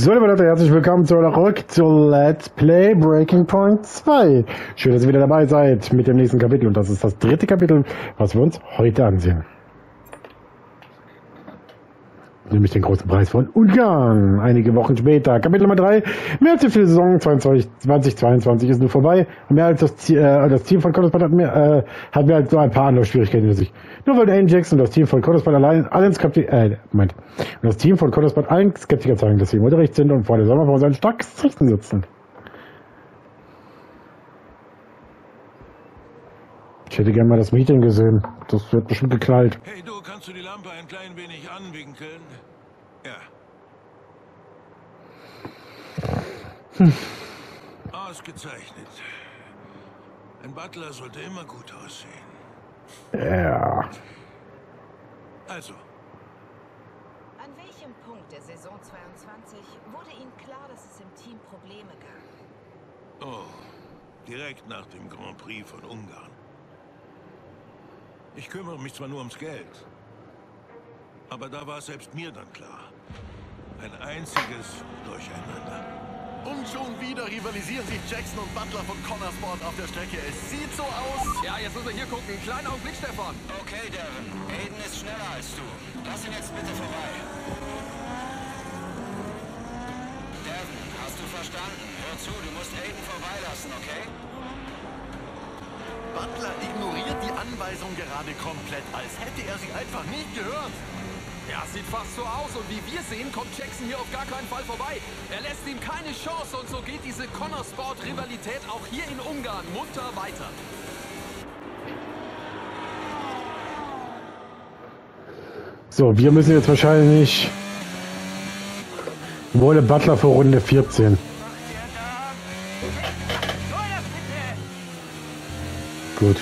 So, liebe Leute, herzlich willkommen zurück zu Let's Play Breaking Point 2. Schön, dass ihr wieder dabei seid mit dem nächsten Kapitel. Und das ist das dritte Kapitel, was wir uns heute ansehen. Nämlich den großen Preis von Ungarn. Einige Wochen später. Kapitel Nummer 3. Mehr als die Saison 2022 ist nun vorbei. Und mehr als das Team von Kottespad hat mehr als so ein paar Anlaufschwierigkeiten für sich. Nur weil Aiden Jackson und das Team von Kottespad allen Skeptiker zeigen, dass sie im Unterricht sind und vor der Sommerpause ein starkes Zeichen setzen. Ich hätte gerne mal das Meeting gesehen. Das wird bestimmt geknallt. Hey du, kannst du die Lampe ein klein wenig anwinkeln? Ja. Ausgezeichnet. Ein Butler sollte immer gut aussehen. Ja. Also. An welchem Punkt der Saison 22 wurde Ihnen klar, dass es im Team Probleme gab? Oh, direkt nach dem Grand Prix von Ungarn. Ich kümmere mich zwar nur ums Geld, aber da war es selbst mir dann klar. Ein einziges Durcheinander. Und schon wieder rivalisieren sich Jackson und Butler von Connorsport auf der Strecke. Es sieht so aus. Ja, jetzt müssen wir hier gucken. Kleinen Augenblick, Stefan. Okay, Devin. Aiden ist schneller als du. Lass ihn jetzt bitte vorbei. Devin, hast du verstanden? Hör zu, du musst Aiden vorbeilassen, okay? Butler ignoriert die Anweisung gerade komplett, als hätte er sie einfach nicht gehört. Ja, sieht fast so aus. Und wie wir sehen, kommt Jackson hier auf gar keinen Fall vorbei. Er lässt ihm keine Chance und so geht diese Connorsport-Rivalität auch hier in Ungarn munter weiter. So, wir müssen jetzt wahrscheinlich Wolle Butler für Runde 14. Gut.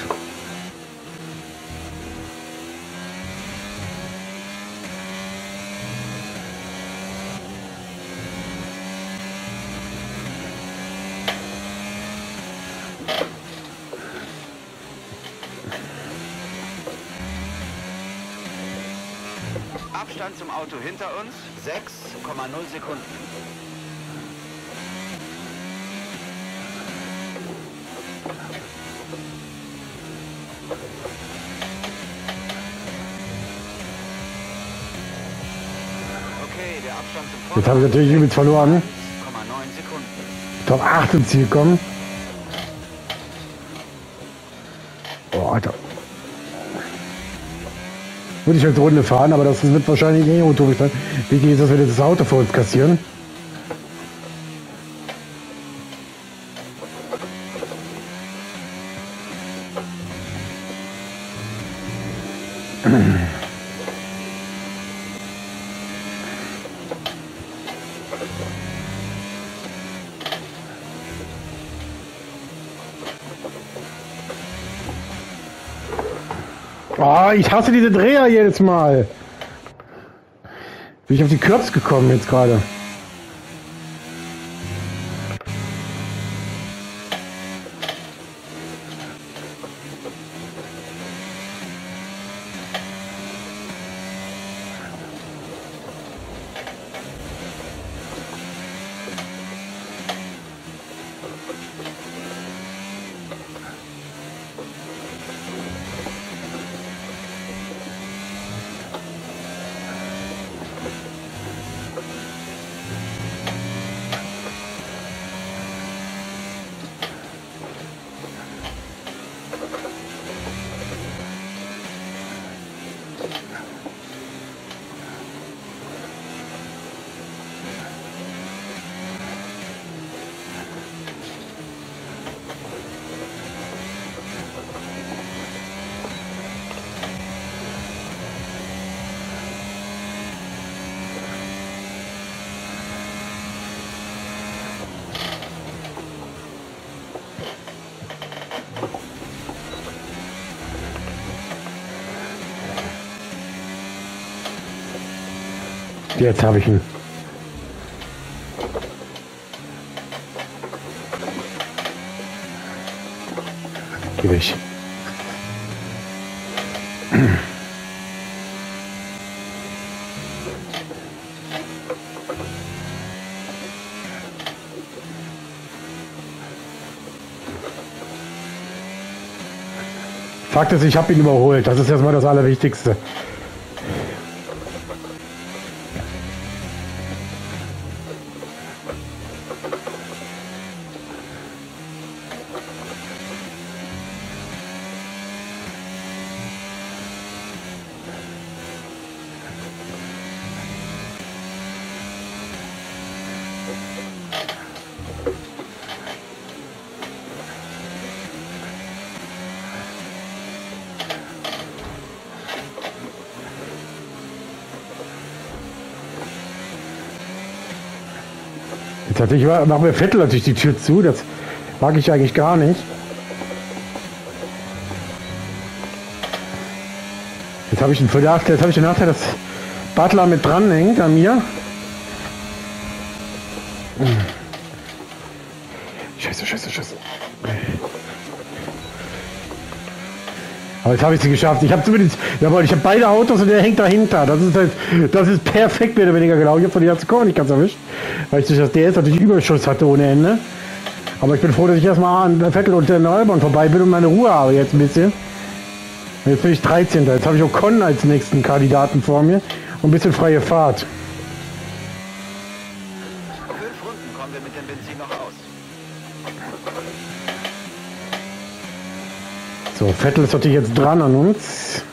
Abstand zum Auto hinter uns, 6,0 Sekunden. Okay, der Abstand zum Jetzt habe ich natürlich übelst verloren. 6,9 Sekunden. Top 8 ins Ziel kommen. Oh, Alter. Würde ich halt Runde fahren, aber das wird wahrscheinlich eh utopisch sein. Wie geht es, dass wir das Auto vor uns kassieren? Oh, ich hasse diese Dreher jedes Mal. Bin ich auf die Kürbs gekommen jetzt gerade. Jetzt habe ich ihn. Geh weg. Fakt ist, ich habe ihn überholt. Das ist erstmal das Allerwichtigste. Tatsächlich macht mir Vettel natürlich die Tür zu, das mag ich eigentlich gar nicht. Jetzt habe ich den Nachteil, dass Butler mit dran hängt an mir. Scheiße. Aber jetzt habe ich sie geschafft. Ich habe zumindest, jawohl, ich habe beide Autos und der hängt dahinter. Das ist perfekt, mehr oder weniger genau. Ich habe von der ganzen Kurve nicht ganz erwischt, weil ich durch das DS natürlich Überschuss hatte ohne Ende. Aber ich bin froh, dass ich erstmal an Vettel und den Albon vorbei bin und meine Ruhe habe jetzt ein bisschen. Und jetzt bin ich 13. Jetzt habe ich Ocon als nächsten Kandidaten vor mir und ein bisschen freie Fahrt. 5 Runden kommen wir mit dem Benzin noch aus. So, Vettel ist natürlich jetzt dran an uns.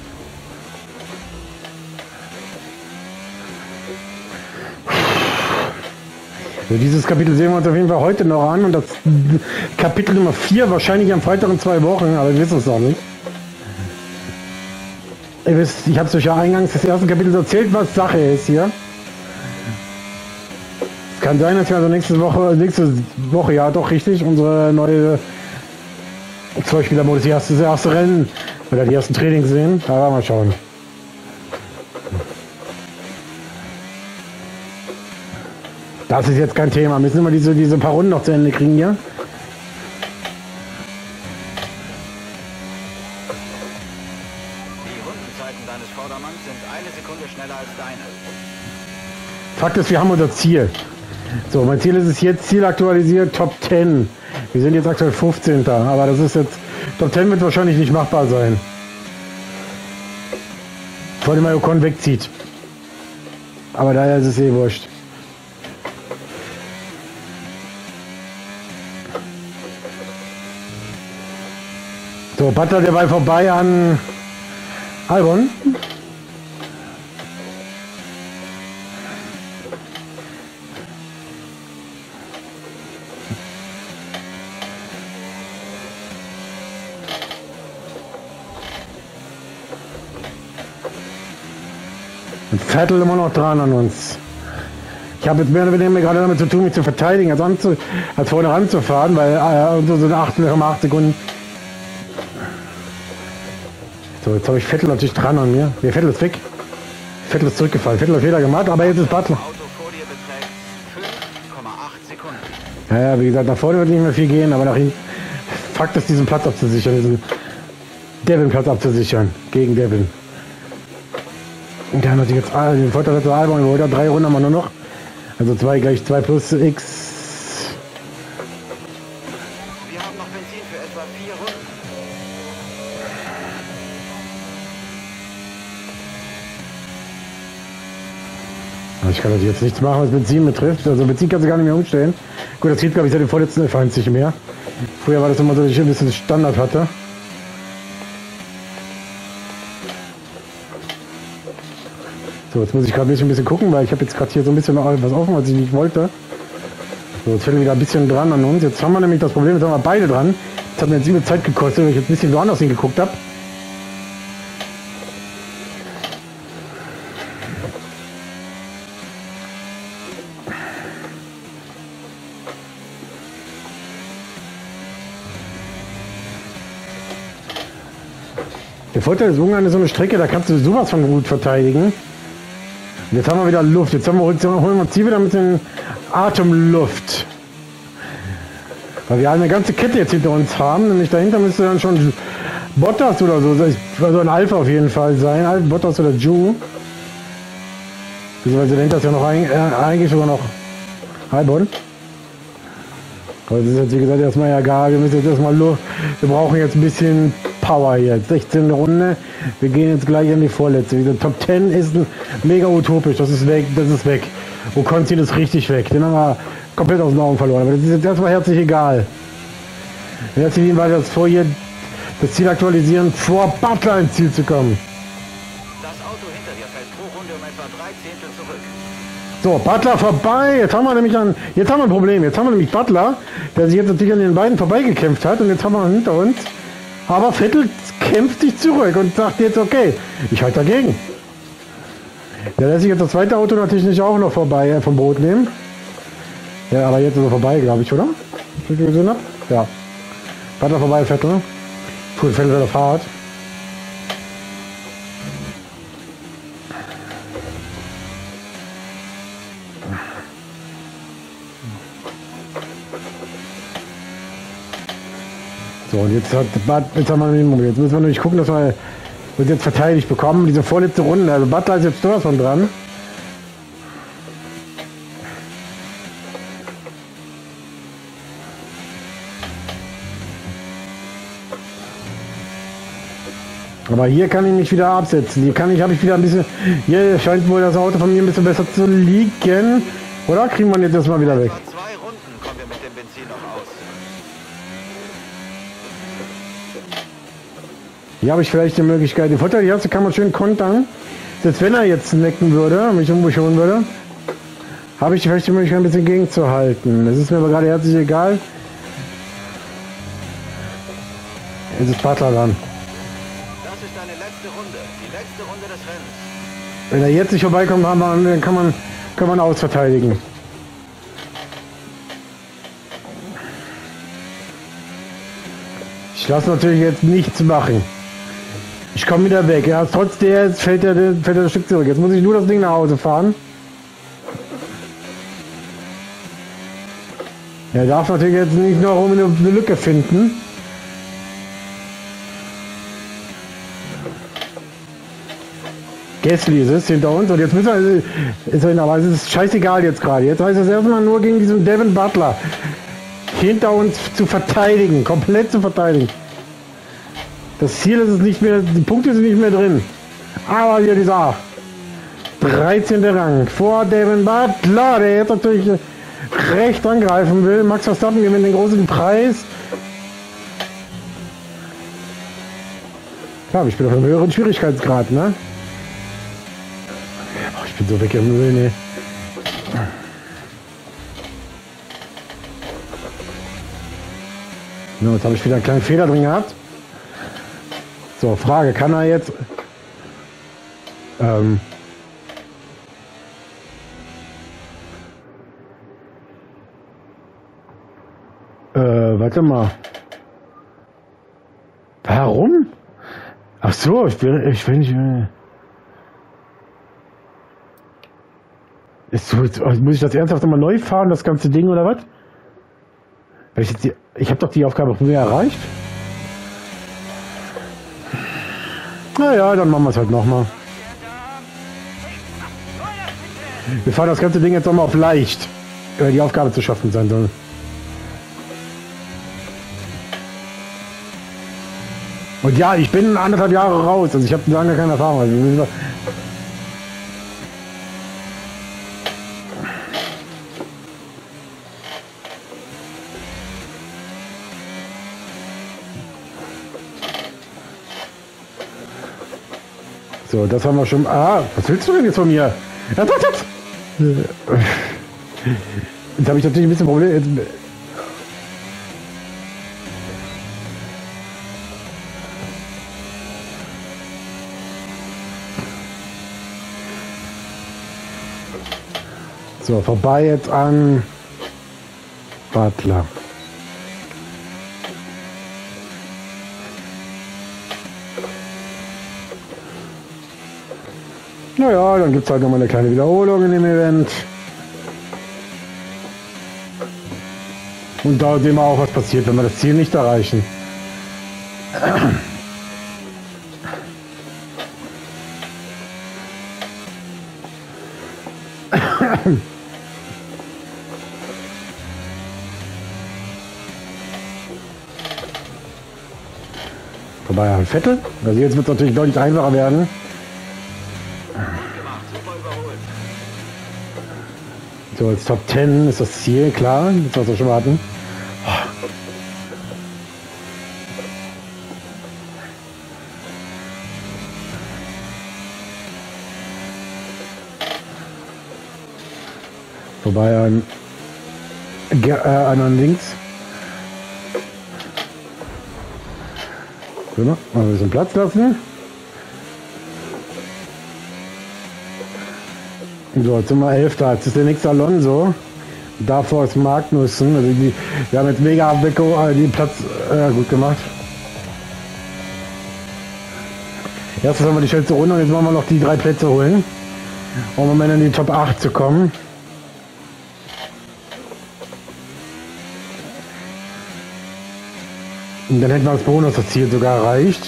Also dieses Kapitel sehen wir uns auf jeden Fall heute noch an und das Kapitel Nummer 4 wahrscheinlich am Freitag in 2 Wochen, aber wir wissen es noch nicht. Ihr wisst, ich habe es euch ja eingangs des ersten Kapitels erzählt, was Sache ist hier. Es kann sein, dass wir also nächste Woche, ja doch richtig, unsere neue Zweispieler-Modus, das erste Rennen oder die ersten Trainings sehen. Aber mal schauen. Das ist jetzt kein Thema. Müssen wir diese paar Runden noch zu Ende kriegen hier. Die Rundenzeiten deines Vordermanns sind 1 Sekunde schneller als deine. Fakt ist, wir haben unser Ziel. So, mein Ziel ist es jetzt, Ziel aktualisiert, Top 10. Wir sind jetzt aktuell 15. Aber das ist jetzt, Top 10 wird wahrscheinlich nicht machbar sein. Vor dem Ocon wegzieht. Aber daher ist es eh wurscht. So, Butler der Ball vorbei an Albon. Und Vettel immer noch dran an uns. Ich habe jetzt mehr oder weniger gerade damit zu tun, mich zu verteidigen, als vorne ranzufahren, weil so sind 8 Sekunden. So, jetzt habe ich Vettel natürlich dran an mir. Der Vettel ist weg. Vettel ist zurückgefallen. Vettel hat Fehler gemacht, aber jetzt ist Butler. Auto vor dir beträgt 5,8 Sekunden. Ja, wie gesagt, nach vorne wird nicht mehr viel gehen, aber nach hinten. Fakt ist, diesen Platz abzusichern, diesen Devin-Platz abzusichern. Gegen Devin. Und der hat natürlich jetzt den Vorteil hat der Albon geholt. 3 Runden haben wir nur noch. Also 2 gleich 2 plus X. Wir haben noch Benzin für etwa 4 Runden. Ich kann natürlich jetzt nichts machen, was Benzin betrifft. Also Benzin kannst du gar nicht mehr umstellen. Gut, das geht, glaube ich, seit dem vorletzten F1 nicht mehr. Früher war das immer so, dass ich ein bisschen Standard hatte. So, jetzt muss ich gerade ein bisschen gucken, weil ich habe jetzt gerade hier so ein bisschen noch was offen, was ich nicht wollte. So, jetzt fällt er wieder ein bisschen dran an uns. Jetzt haben wir nämlich das Problem, jetzt haben wir beide dran. Das hat mir jetzt viel Zeit gekostet, weil ich jetzt ein bisschen woanders hingeguckt habe. Der Vorteil ist, Ungarn ist so eine Strecke, da kannst du sowas von gut verteidigen. Und jetzt haben wir wieder Luft. Jetzt holen wir uns hier wieder ein bisschen Atemluft. Weil wir eine ganze Kette jetzt hinter uns haben. Nämlich dahinter müsste dann schon Bottas oder so, also ein Alpha auf jeden Fall sein. Bottas oder Ju. Beziehungsweise dahinter ist ja noch eigentlich sogar noch Albon. Aber das ist jetzt wie gesagt erstmal egal. Wir müssen jetzt erstmal Luft. Wir brauchen jetzt ein bisschen Power jetzt. 16. Runde. Wir gehen jetzt gleich in die vorletzte. Diese Top 10 ist mega utopisch. Das ist weg. Das ist weg. Okonzin ist richtig weg. Den haben wir komplett aus den Augen verloren. Aber das ist jetzt erstmal herzlich egal. Herzlich war das vor hier das Ziel aktualisieren, vor Butler ins Ziel zu kommen. Das Auto hinter dir fällt pro Runde um etwa 3 Zehntel zurück. So, Butler vorbei. Jetzt haben wir nämlich jetzt haben wir ein Problem. Jetzt haben wir nämlich Butler, der sich jetzt natürlich an den beiden vorbeigekämpft hat. Und jetzt haben wir ihn hinter uns. Aber Vettel kämpft sich zurück und sagt jetzt, okay, ich halte dagegen. Der lässt sich jetzt das zweite Auto natürlich nicht auch noch vorbei vom Boot nehmen. Ja, aber jetzt ist er vorbei, glaube ich, oder? Was ich gesehen habe? Ja. Butler vorbei, Vettel. Cool, Vettel wird auf hart. So, und jetzt haben wir den Moment. Jetzt müssen wir nämlich gucken, dass wir uns jetzt verteidigt bekommen. Diese vorletzte Runde. Also Butler ist jetzt sowas von dran. Aber hier kann ich mich wieder absetzen. Hier habe ich wieder ein bisschen. Hier scheint wohl das Auto von mir ein bisschen besser zu liegen. Oder kriegen wir jetzt erstmal wieder weg? Nach 2 Runden kommen wir mit dem Benzin noch aus. Hier habe ich vielleicht die Möglichkeit. Den Vorteil hier kann man schön kontern. Selbst wenn er jetzt necken würde, mich umschauen würde, habe ich vielleicht die Möglichkeit, ein bisschen gegenzuhalten. Das ist mir aber gerade herzlich egal. Jetzt ist Butler dran. Das ist deine letzte Runde. Die letzte Runde des Rennens. Wenn er jetzt nicht vorbeikommt, dann kann man ausverteidigen. Ich lasse natürlich jetzt nichts machen. Ich komme wieder weg. Ja, trotz der fällt er das Stück zurück. Jetzt muss ich nur das Ding nach Hause fahren. Er darf natürlich jetzt nicht noch eine Lücke finden. Gasly ist es hinter uns und jetzt müssen wir, aber es ist scheißegal jetzt gerade. Jetzt heißt es erstmal nur gegen diesen Devin Butler hinter uns zu verteidigen, komplett zu verteidigen. Das Ziel ist es nicht mehr, die Punkte sind nicht mehr drin. Aber hier dieser 13. Rang vor Devin Butler, der jetzt natürlich recht angreifen will. Max Verstappen gewinnt den großen Preis. Klar, ich bin auf einem höheren Schwierigkeitsgrad, ne? Oh, ich bin so weg im Müll, ne? So, jetzt habe ich wieder einen kleinen Fehler drin gehabt. So, Frage, kann er jetzt... warte mal. Warum? Ach so, ich will nicht... muss ich das ernsthaft nochmal neu fahren, das ganze Ding, oder was? Ich habe doch die Aufgabe früher erreicht. Naja, dann machen wir es halt nochmal. Wir fahren das ganze Ding jetzt nochmal auf leicht, weil die Aufgabe zu schaffen sein soll. Und ja, ich bin 1,5 Jahre raus, also ich habe lange keine Erfahrung. Also so, das haben wir schon. Ah, was willst du denn jetzt von mir? Jetzt habe ich natürlich ein bisschen Probleme. So, vorbei jetzt an Butler. Naja, dann gibt es halt nochmal eine kleine Wiederholung in dem Event. Und da sehen wir auch, was passiert, wenn wir das Ziel nicht erreichen. Vorbei an Vettel. Also jetzt wird es natürlich deutlich einfacher werden. Gemacht, super überholt. So, als Top 10 ist das Ziel, klar. Jetzt muss man schon warten. Vorbei an links. So, mal ein bisschen Platz lassen. So, jetzt sind wir 11. Jetzt ist der nächste Alonso. Davor ist Magnussen. Also wir haben jetzt mega den Platz gut gemacht. Erstes haben wir die schnellste Runde und jetzt wollen wir noch die 3 Plätze holen, um am Ende in die Top 8 zu kommen. Und dann hätten wir als Bonus das Ziel sogar erreicht.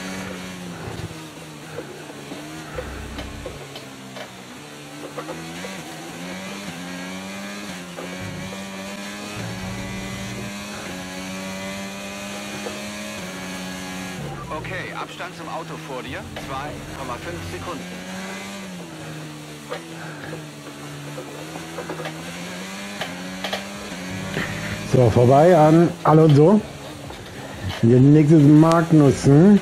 Okay, Abstand zum Auto vor dir, 2,5 Sekunden. So, vorbei an Alonso. Und der nächste ist Magnussen.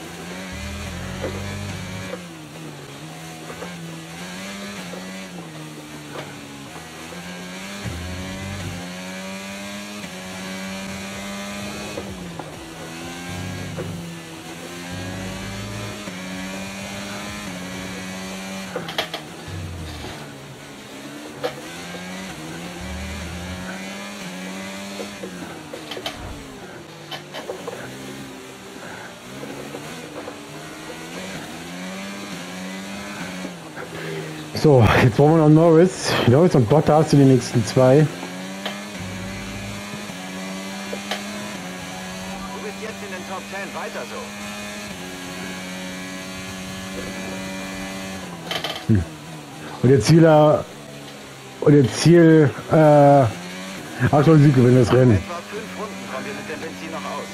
So, jetzt brauchen wir noch Norris. Norris und Bottas sind die nächsten 2. Du bist jetzt in den Top 10, weiter so. Und der Ziel, Achtung, Sie gewinnen das Rennen. Etwa 5 Runden kommen wir mit dem Benzin noch aus.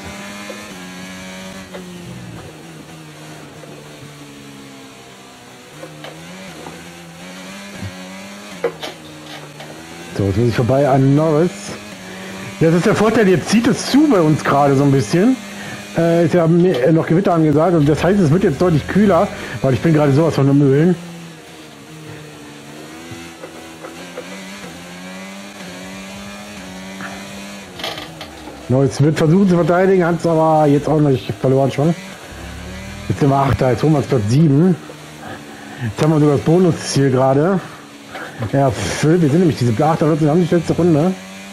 So, jetzt muss ich vorbei an Norris. Das ist der Vorteil, jetzt zieht es zu bei uns gerade so ein bisschen. Ist ja noch Gewitter angesagt und das heißt, es wird jetzt deutlich kühler, weil ich bin gerade sowas von am Ölen. Norris wird versuchen zu verteidigen, hat es aber jetzt auch nicht verloren schon. Jetzt sind wir 8. Jetzt holen wir Platz 7. Jetzt haben wir sogar das Bonusziel gerade. Ja, wir sind nämlich diese 8. Wir haben die letzte Runde.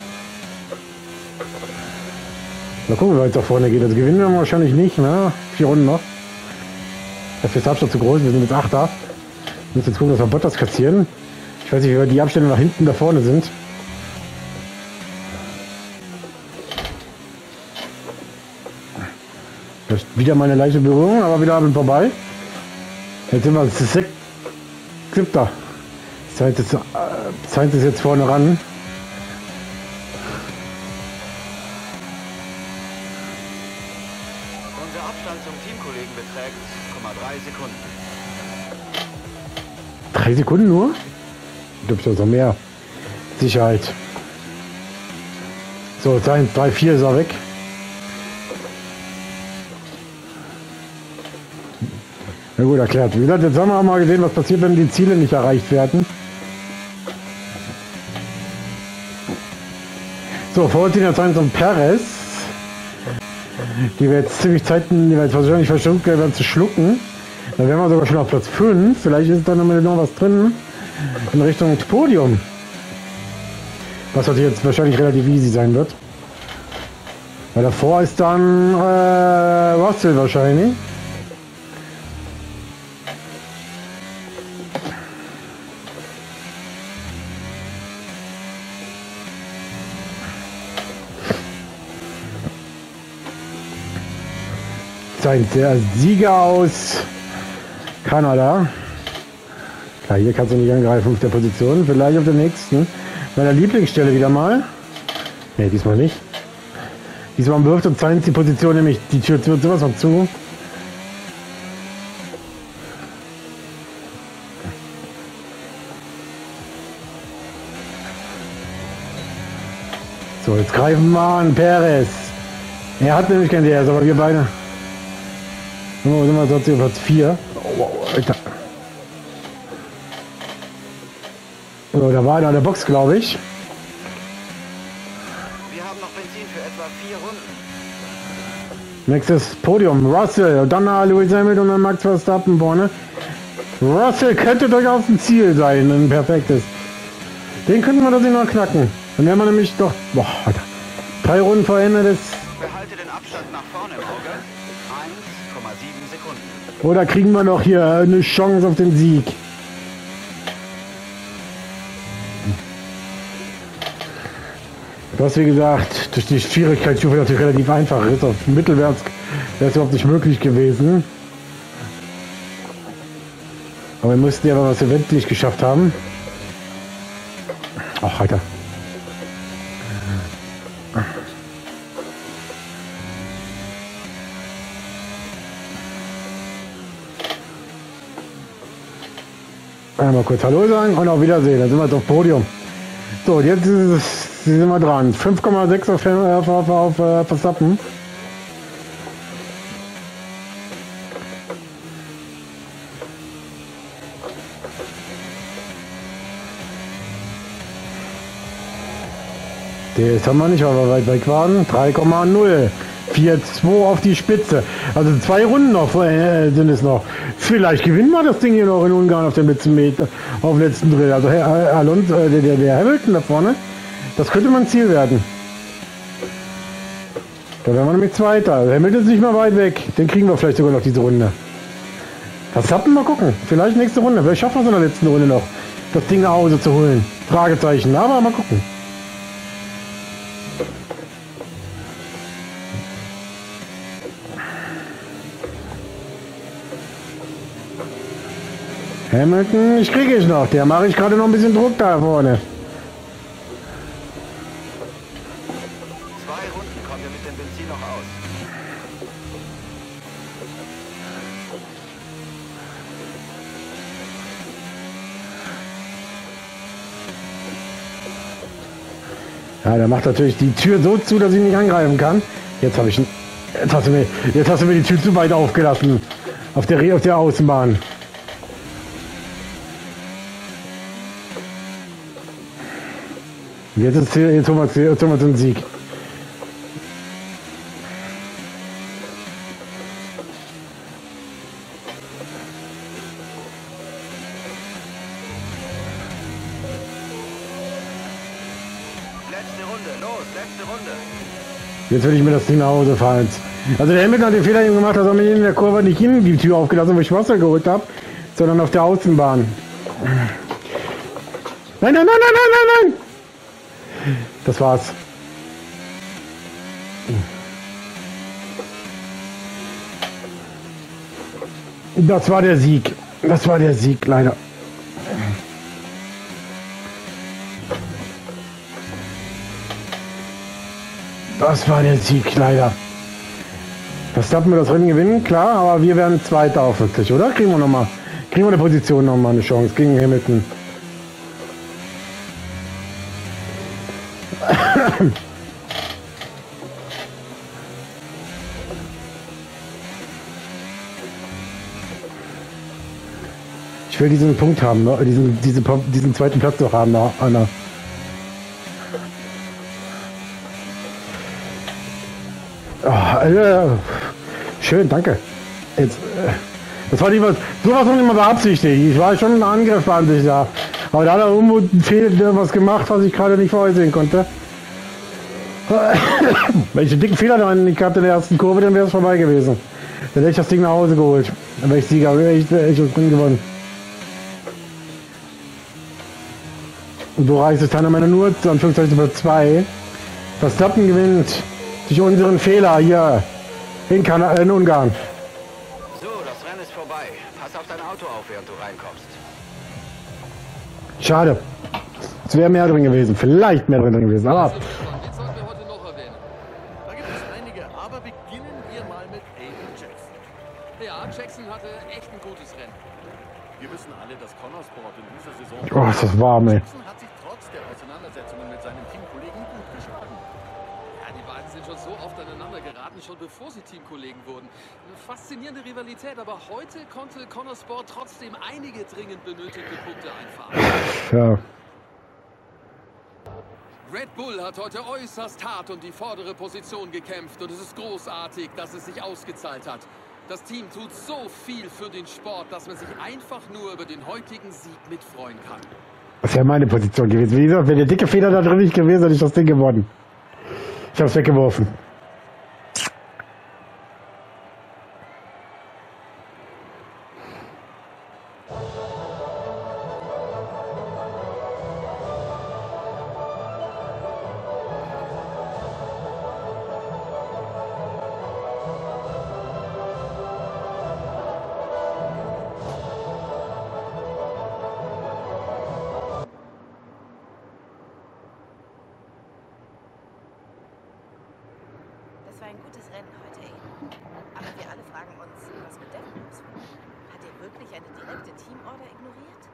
Mal gucken, wie weit es da vorne geht. Also gewinnen wir wahrscheinlich nicht, ne? 4 Runden noch. Dafür ist der Abstand zu groß. Wir sind jetzt 8. Wir müssen jetzt gucken, dass wir Bottas kassieren. Ich weiß nicht, wie weit die Abstände nach hinten da vorne sind. Wieder mal eine leichte Berührung, aber wieder bin vorbei. Jetzt sind wir 7. Zeit ist jetzt vorne ran. Unser Abstand zum Teamkollegen beträgt 0,3 Sekunden. 3 Sekunden nur? Ich glaube, das ist noch mehr. Sicherheit. So, 1, 3, 4 ist er weg. Na gut, erklärt. Wie gesagt, jetzt haben wir auch mal gesehen, was passiert, wenn die Ziele nicht erreicht werden. So, vor uns sind jetzt ein Perez. Die wir jetzt ziemlich Zeiten, die wir jetzt wahrscheinlich versucht werden zu schlucken. Dann wären wir sogar schon auf Platz 5. Vielleicht ist dann noch was drin in Richtung Podium. Was natürlich jetzt wahrscheinlich relativ easy sein wird. Weil davor ist dann Russell wahrscheinlich. Der Sieger aus Kanada. Klar, hier kannst du nicht angreifen auf der Position. Vielleicht auf der nächsten. Meiner Lieblingsstelle wieder mal. Ne, diesmal nicht. Diesmal wirft und zeigt die Position, nämlich die Tür wird sowas von zu. So, jetzt greifen wir an, Perez. Er hat nämlich kein DS, aber wir beide. Wo sind wir sonst auf Platz 4? Oh, Alter. So, da war einer an der Box, glaube ich. Wir haben noch Benzin für etwa 4 Runden. Nächstes Podium, Russell, und dann Lewis Hamilton und dann Max Verstappen vorne. Russell könnte durchaus ein Ziel sein, ein perfektes. Den könnten wir das noch knacken. Dann wären wir nämlich doch, boah, Alter, 3 Runden vor Ende des... Behalte den Abstand nach vorne im Auge. 1,7 Sekunden. Oder kriegen wir noch hier eine Chance auf den Sieg? Was wie gesagt, durch die Schwierigkeitsstufe natürlich relativ einfach ist. Auf mittelwärts wäre es überhaupt nicht möglich gewesen. Aber wir müssten ja aber was eventlich geschafft haben. Ach, Alter. Einmal kurz Hallo sagen und auf Wiedersehen. Dann sind wir jetzt auf Podium. So, jetzt sind wir dran. 5,6 auf Verstappen. Das haben wir nicht, weil wir weit weg waren. 3,0. 4,2 auf die Spitze. Also 2 Runden noch sind es noch. Vielleicht gewinnen wir das Ding hier noch in Ungarn auf dem letzten Meter, auf dem letzten Drill. Also Alonso, der Hamilton da vorne, das könnte mal ein Ziel werden. Da wären wir nämlich Zweiter. Hamilton ist nicht mehr weit weg. Den kriegen wir vielleicht sogar noch diese Runde. Verstappen, mal gucken. Vielleicht nächste Runde. Vielleicht schaffen wir es in der letzten Runde noch, das Ding nach Hause zu holen. Fragezeichen. Aber mal gucken. Hamilton, ich kriege ich noch. Der mache ich gerade noch ein bisschen Druck da vorne. 2 Runden kommen wir mit dem Benzin noch aus. Ja, der macht natürlich die Tür so zu, dass ich nicht angreifen kann. Jetzt habe ich jetzt hast du mir die Tür zu weit aufgelassen. Auf der Außenbahn. Jetzt holen wir den Sieg. Letzte Runde, los, letzte Runde. Jetzt will ich mir das Ding nach Hause fahren. Also der Hamilton hat den Fehler eben gemacht, dass er mir in der Kurve nicht in die Tür aufgelassen, wo ich Wasser geholt habe, sondern auf der Außenbahn. Nein, nein, nein, nein, nein, nein! Das war's. Das war der Sieg. Das war der Sieg, leider. Das war der Sieg, leider. Verstappen wir das Rennen gewinnen, klar, aber wir werden Zweiter auf 40, oder? Kriegen wir eine Position nochmal eine Chance gegen Hamilton. Ich will diesen Punkt haben, ne? diesen zweiten Platz noch haben, Anna. Oh, schön, danke. Jetzt, das war nicht was, sowas noch nicht mal beabsichtigt. Ich war schon angreifbar an sich da. Aber da hat er irgendwo was gemacht, was ich gerade nicht vorhersehen konnte. Wenn ich den dicken Fehler noch nicht gehabt in der ersten Kurve, dann wäre es vorbei gewesen. Dann hätte ich das Ding nach Hause geholt. Dann wäre ich Sieger, wäre ich das Ding gewonnen. Und so reicht es dann am Ende nur zu Anführungszeichen für 2. Verstappen gewinnt durch unseren Fehler hier in Ungarn. So, das Rennen ist vorbei. Pass auf dein Auto auf, während du reinkommst. Schade. Es wäre mehr drin gewesen. Vielleicht mehr drin gewesen. Aber Jetzt sollten wir heute noch erwähnen. Da gibt es Beginnen wir mal mit Aiden Jackson. Ja, Jackson hatte echt ein gutes Rennen. Wir wissen alle, dass Connorsport in dieser Saison... Oh, ist das warm, ey. Jackson hat sich trotz der Auseinandersetzungen mit seinen Teamkollegen gut geschlagen. Ja, die beiden sind schon so oft aneinander geraten, schon bevor sie Teamkollegen wurden. Eine faszinierende Rivalität, aber heute konnte Connorsport trotzdem einige dringend benötigte Punkte einfahren. Ja. Red Bull hat heute äußerst hart um die vordere Position gekämpft und es ist großartig, dass es sich ausgezahlt hat. Das Team tut so viel für den Sport, dass man sich einfach nur über den heutigen Sieg mitfreuen kann. Das wäre meine Position gewesen. Wie gesagt, wäre der dicke Feder da drin nicht gewesen, hätte ich das Ding gewonnen. Ich habe es weggeworfen. Das war ein gutes Rennen heute, Aiden. Aber wir alle fragen uns, was mit Devin los war. Hat er wirklich eine direkte Teamorder ignoriert?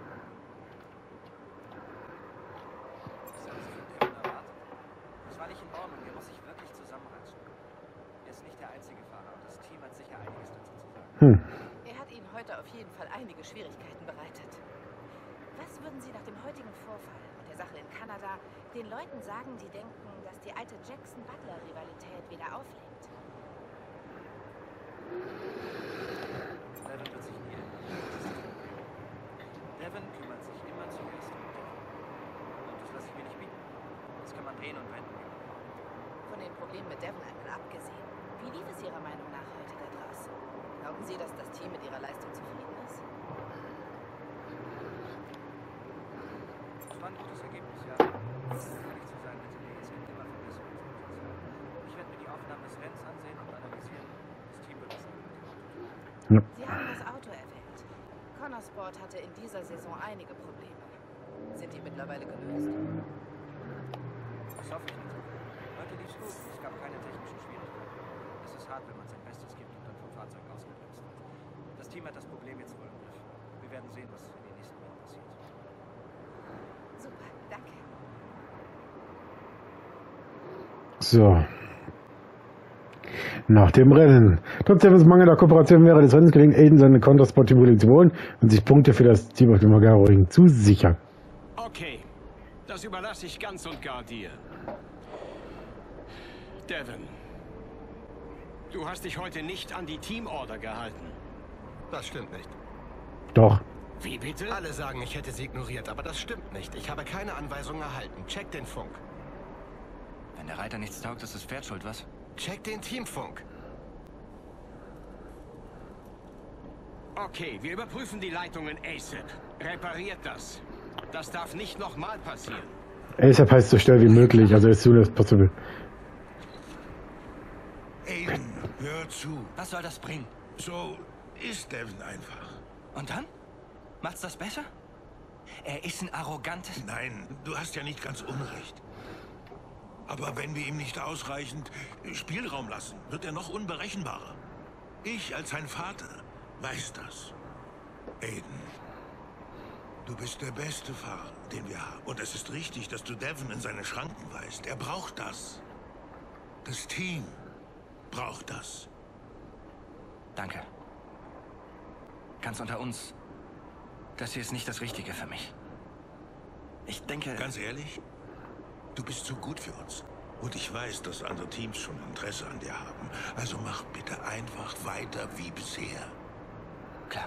Was haben Sie von Devin erwartet? Das war nicht in Ordnung, er muss sich wirklich zusammenreißen. Er ist nicht der einzige Fahrer und das Team hat sicher einiges dazu zu sagen. Er hat Ihnen heute auf jeden Fall einige Schwierigkeiten bereitet. Was würden Sie nach dem heutigen Vorfall und der Sache in Kanada den Leuten sagen, die denken, dass die alte Jackson-Butler-Rivalität wieder auflebt? Devin wird sich nie ändern. Devin kümmert sich immer zuerst um Devin. Und das lasse ich mir nicht bieten. Das kann man drehen und wenden. Von den Problemen mit Devin einmal abgesehen, wie lief es Ihrer Meinung nach heute da draußen? Glauben Sie, dass das Team mit Ihrer Leistung zufrieden ist? Das war ein gutes Ergebnis, ja. Um ehrlich zu sein, hätte mir jetzt immer Verbesserungspotenzial. Ich werde mir die Aufnahmen des Rennens ansehen und analysieren. Das Team wird es sagen. Sie haben das Auto erwähnt. Connorsport hatte in dieser Saison einige Probleme. Sind die mittlerweile gelöst? Das hoffe ich nicht. Heute lief's gut. Es gab keine technischen Schwierigkeiten. Es ist hart, wenn man sein Bestes gibt und dann vom Fahrzeug ausgebremst wird. Das Team hat das Problem jetzt wohl im Griff. Wir werden sehen, was in den nächsten Rennen passiert. Super, danke. So. Nach dem Rennen. Trotz Devins mangelnder Kooperation während des Rennens gelingt Aiden seine Countersport-Team zu holen und sich Punkte für das Team auf dem Hungaroring zu sichern. Okay, das überlasse ich ganz und gar dir. Devin, du hast dich heute nicht an die Teamorder gehalten. Das stimmt nicht. Doch. Wie bitte? Alle sagen, ich hätte sie ignoriert, aber das stimmt nicht. Ich habe keine Anweisung erhalten. Check den Funk. Wenn der Reiter nichts taugt, ist das Pferd schuld, was? Check den Teamfunk. Okay, wir überprüfen die Leitungen ASAP. Repariert das. Das darf nicht nochmal passieren. ASAP heißt so schnell wie möglich, also as soon as possible. Aiden, hör zu. Was soll das bringen? So ist Devin einfach. Und dann? Macht's das besser? Er ist ein arrogantes... Nein, du hast ja nicht ganz unrecht. Aber wenn wir ihm nicht ausreichend Spielraum lassen, wird er noch unberechenbarer. Ich als sein Vater weiß das. Aiden, du bist der beste Fahrer, den wir haben. Und es ist richtig, dass du Devin in seine Schranken weist. Er braucht das. Das Team braucht das. Danke. Ganz unter uns. Das hier ist nicht das Richtige für mich. Ich denke... Ganz ehrlich, du bist zu gut für uns. Und ich weiß, dass andere Teams schon Interesse an dir haben. Also mach bitte einfach weiter wie bisher. Klar.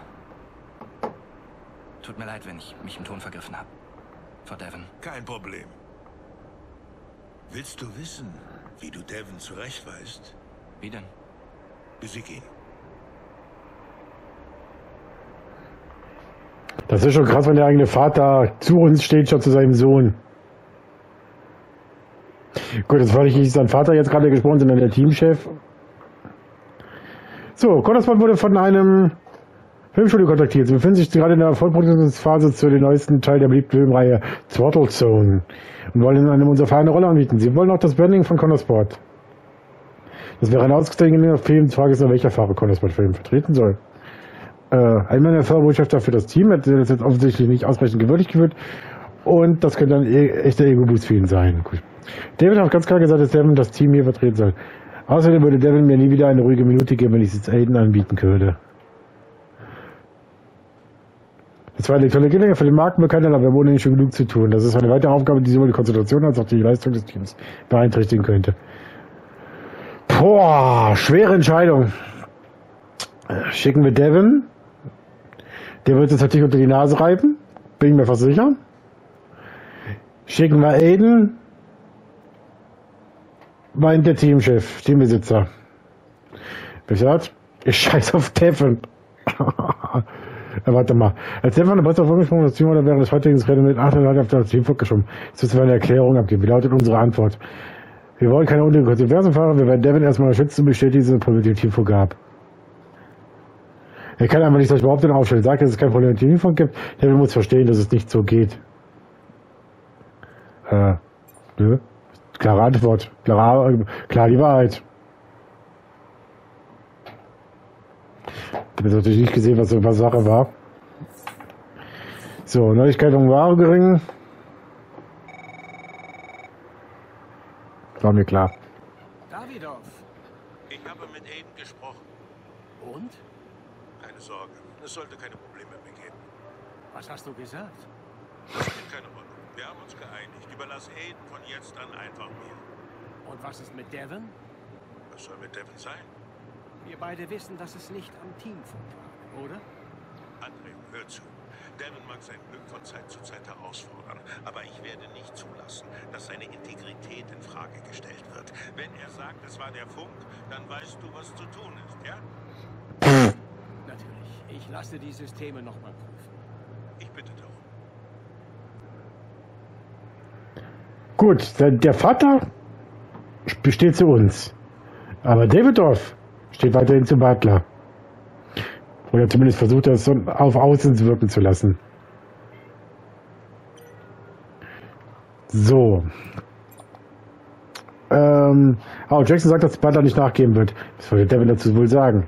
Tut mir leid, wenn ich mich im Ton vergriffen habe. Vor Devin. Kein Problem. Willst du wissen, wie du Devin zurechtweist? Wie denn? Besieg ihn. Das ist schon krass, wenn der eigene Vater zu uns steht, statt zu seinem Sohn. Gut, das war nicht sein Vater jetzt gerade gesprochen, sondern der Teamchef. So, Connorsport wurde von einem Filmstudio kontaktiert. Sie befinden sich gerade in der Vollproduktionsphase zu dem neuesten Teil der beliebten Filmreihe Throttle Zone und wollen in einem unserer Fahrer eine Rolle anbieten. Sie wollen auch das Branding von Connorsport. Das wäre ein ausgezeichneter Film. Die Frage ist, welcher Fahrer Connorsport für ihn vertreten soll. Ein meiner Fahrerbotschafter für das Team hat das jetzt offensichtlich nicht ausreichend gewürdigt geführt. Und das könnte ein echter Ego-Boost für ihn sein. Gut. David hat ganz klar gesagt, dass Devin das Team hier vertreten soll. Außerdem würde Devin mir nie wieder eine ruhige Minute geben, wenn ich es jetzt Aiden anbieten könnte. Das war eine tolle Gelegenheit für den Markenbekannten, aber wir haben ohnehin schon genug zu tun. Das ist eine weitere Aufgabe, die sowohl die Konzentration als auch die Leistung des Teams beeinträchtigen könnte. Boah, schwere Entscheidung. Schicken wir Devin. Der wird es natürlich unter die Nase reiben. Bin ich mir fast sicher. Schicken wir Aiden. Meint der Teamchef, Teambesitzer. Welcher hat? Ich scheiß auf Devin. Warte mal. Als Devin eine bessere Vorgesprungen das Team oder während des heutigen Rennens mit 8 Leuten auf das Team vorgeschoben. Jetzt müssen wir eine Erklärung abgeben. Wie lautet unsere Antwort? Wir wollen keine unnötigen Konsequenzen fahren. Wir werden Devin erstmal unterstützen und bestätigen, dass es ein Problem mit dem Team vorgab. Er kann einfach nicht solche Behauptungen aufstellen. Er sagt, dass es kein Problem mit dem Team gibt. Devin muss verstehen, dass es nicht so geht. Nö. Klare Antwort. Klar die Wahrheit. Ich habe jetzt natürlich nicht gesehen, was Sache war. So, Neuigkeit um Ware gering. War mir klar. Davidoff. Ich habe mit Aiden gesprochen. Und? Keine Sorge, es sollte keine Probleme mehr geben. Was hast du gesagt? Das spielt keine Rolle. Wir haben uns geeinigt. Überlass Aiden von jetzt an einfach mir. Und was ist mit Devin? Was soll mit Devin sein? Wir beide wissen, dass es nicht am Teamfunk lag, oder? André, hör zu. Devin mag sein Glück von Zeit zu Zeit herausfordern, aber ich werde nicht zulassen, dass seine Integrität in Frage gestellt wird. Wenn er sagt, es war der Funk, dann weißt du, was zu tun ist, ja? Natürlich. Ich lasse die Systeme nochmal prüfen. Ich bitte darum. Gut, der Vater besteht zu uns. Aber Davidoff steht weiterhin zu Butler. Oder zumindest versucht er es so auf Außen wirken zu lassen. So. Jackson sagt, dass Butler nicht nachgeben wird. Was würde Devin dazu wohl sagen?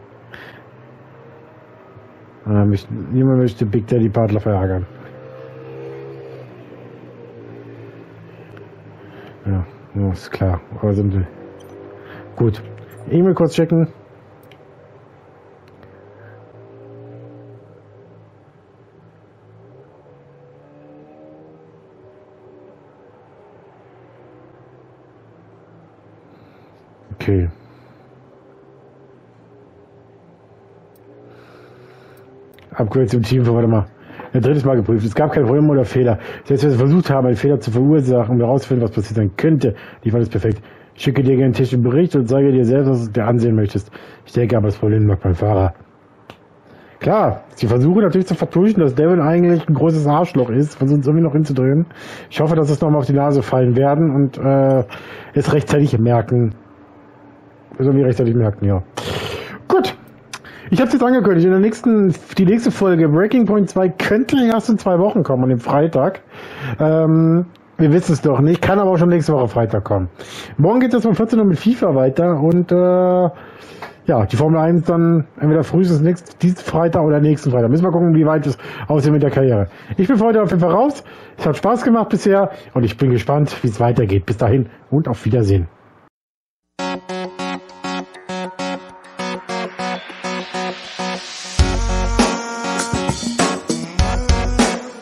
Niemand möchte Big Daddy Butler verärgern. Ja, ist klar. Aber sind gut. E-Mail kurz checken. Okay. Upgrade zum Team, warte mal. Ein drittes Mal geprüft. Es gab kein Problem oder Fehler. Selbst wenn wir versucht haben, einen Fehler zu verursachen, um herauszufinden, was passiert sein könnte, lief alles perfekt. Ich schicke dir gerne einen technischen Bericht und zeige dir selbst, was du dir ansehen möchtest. Ich denke aber, das Problem lag beim Fahrer. Klar, sie versuchen natürlich zu vertuschen, dass Devin eigentlich ein großes Arschloch ist, versuchen es irgendwie noch hinzudrehen. Ich hoffe, dass es nochmal auf die Nase fallen werden und es rechtzeitig merken. Irgendwie rechtzeitig merken, ja. Gut. Ich habe es jetzt angekündigt, die nächste Folge Breaking Point 2 könnte erst in 2 Wochen kommen, an dem Freitag. Wir wissen es doch nicht, kann aber auch schon nächste Woche Freitag kommen. Morgen geht es um 14 Uhr mit FIFA weiter und ja, die Formel 1 dann entweder frühestens diesen Freitag oder nächsten Freitag. Müssen wir gucken, wie weit es aussieht mit der Karriere. Ich bin für heute auf jeden Fall raus. Es hat Spaß gemacht bisher und ich bin gespannt, wie es weitergeht. Bis dahin und auf Wiedersehen.